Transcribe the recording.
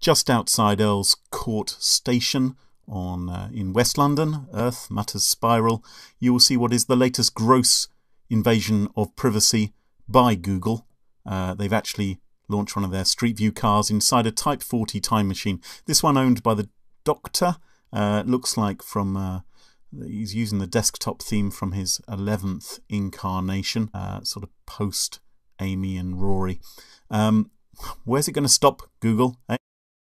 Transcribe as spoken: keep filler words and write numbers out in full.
just outside Earl's Court Station on uh, in West London, Earth Mutters Spiral, you will see what is the latest gross invasion of privacy by Google. Uh, they've actually launched one of their Street View cars inside a Type forty time machine. This one owned by the Doctor. Uh, looks like from uh, he's using the desktop theme from his eleventh incarnation, uh, sort of post Amy and Rory. Um, where's it going to stop, Google? Eh?